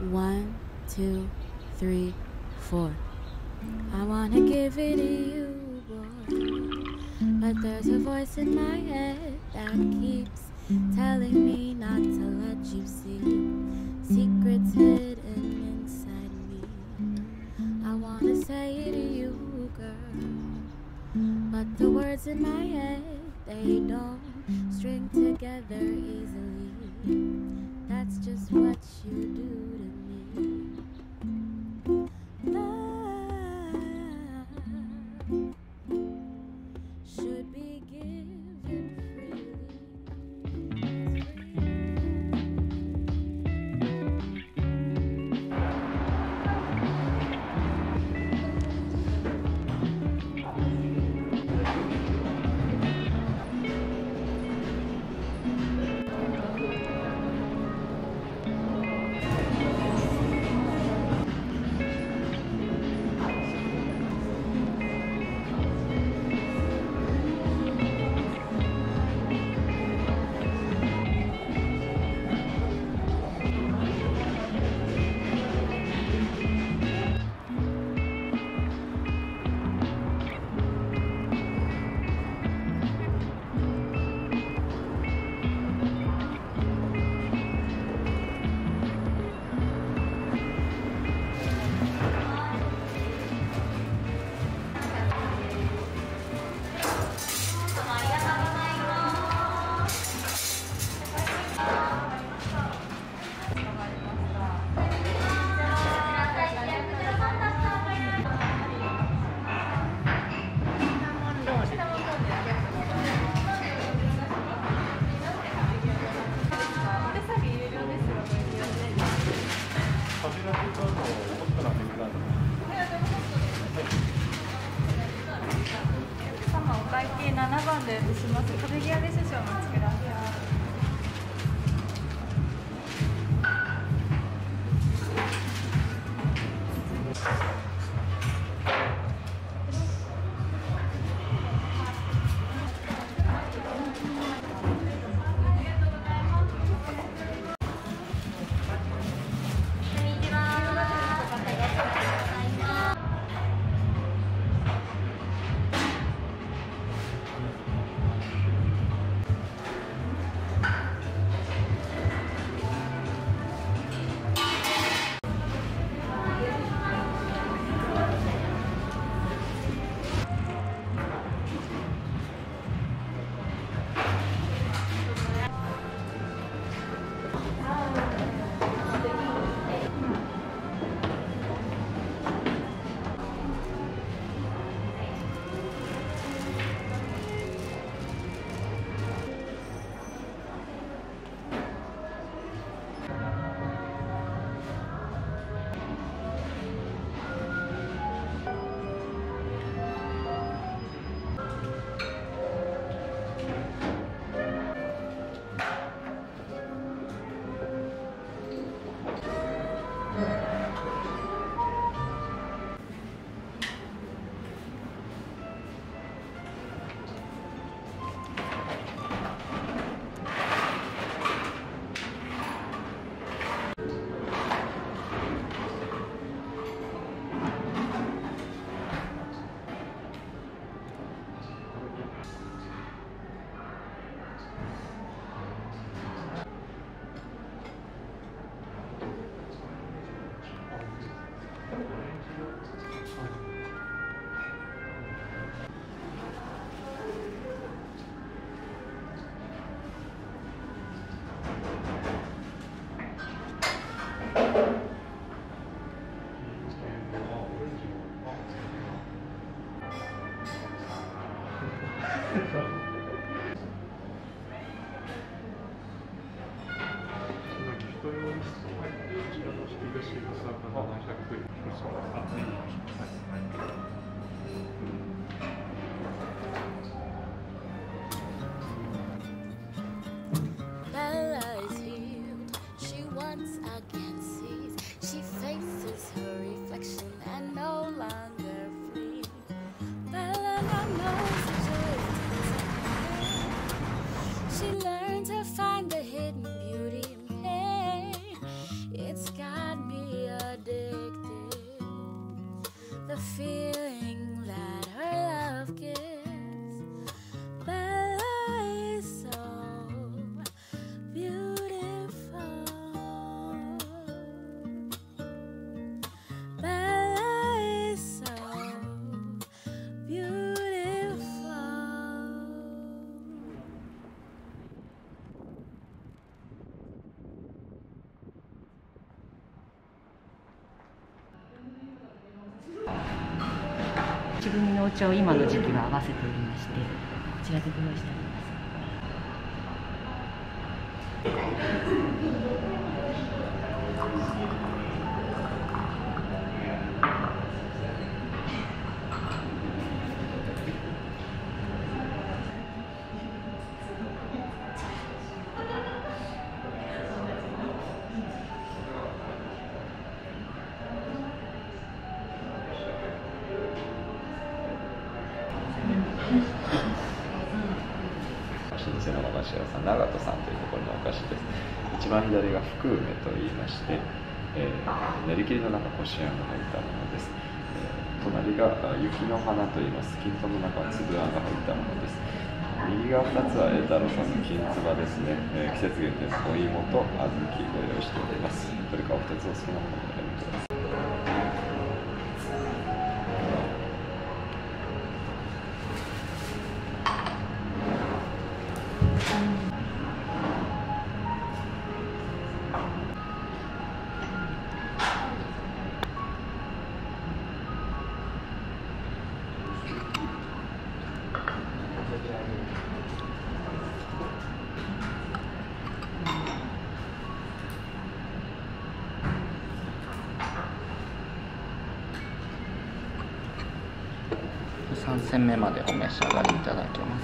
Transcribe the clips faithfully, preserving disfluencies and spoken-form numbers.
One, two, three, four. I wanna give it to you, boy, but there's a voice in my head that keeps telling me not to let you see secrets hidden inside me. I wanna say it to you, girl, but the words in my head, they don't string together easily. That's just what you do to me. Love should be given freely. お会計ななばんでおします。壁際で少々お待ちください。 Bella is healed. She once again sees. She faces her reflection and no longer flees. Bella now knows the joy. She learned to find the hidden beauty in pain. It's got me the feeling that her love gives. Bella is so beautiful. Bella is so beautiful. ち組のお茶を今の時期は合わせておりまして、こちらでご用意しております。 老舗の和菓子屋さん、長門さんというところのお菓子です。一番左が福梅といいまして、えー、練り切りの中こしあんが入ったものです。えー、隣が雪の花といいます。金粉の中は粒あんが入ったものです。右側ふたつは栄太郎さんの金つばですね。えー、季節限定のお芋と小豆ご用意しております。どれかお二つお好きなものをお選びください。 さん戦目までお召し上がりいただけます。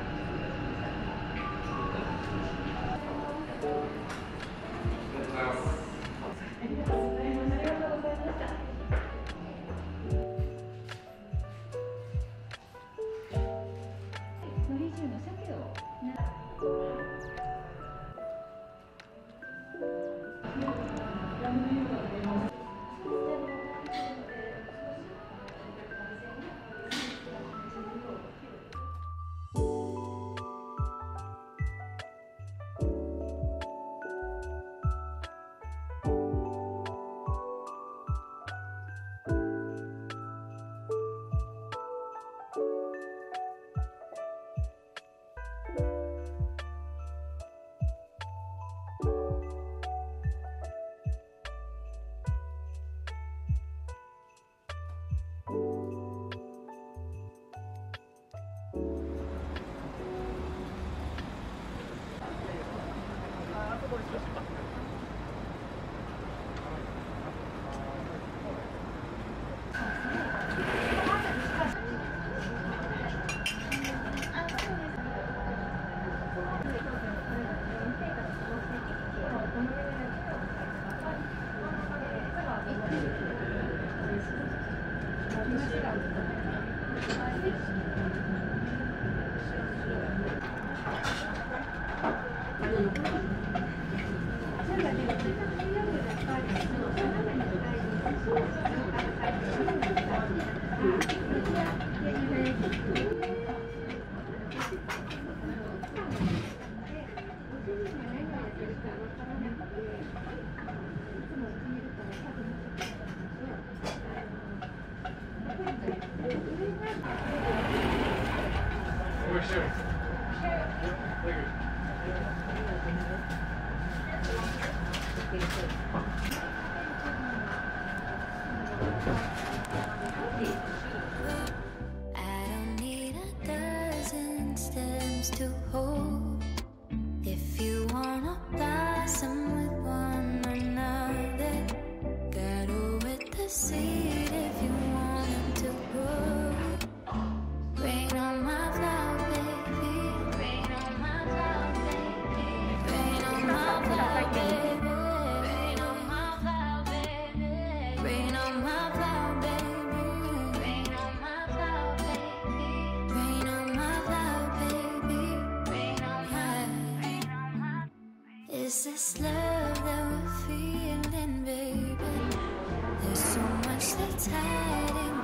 Is this love that we're feeling, baby? There's so much that's hiding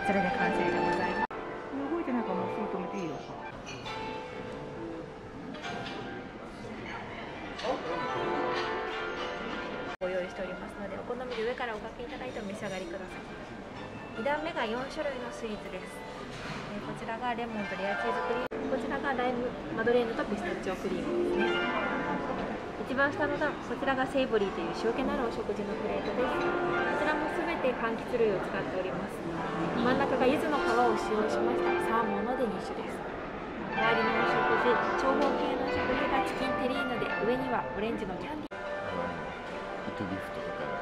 それで完成でございます。 動いてないからもうすぐ止めていいよ。 ご用意しておりますので、お好みで上からおかけいただいてお召し上がりください。にだんめがよんしゅるいのスイーツです。えー、こちらがレモンとレアチーズクリーム、こちらがライムマドレーヌとピスタチオクリームですね。一番下の段、こちらがセイボリーという塩気のあるお食事のプレートです。こちらもすべて柑橘類を使っております。真ん中が柚子の皮を使用しましたサーモンのデニッシュです。周りのお食事、長方形のお食事がチキンテリーヌで、上にはオレンジのキャンディー。 糸ギフトとか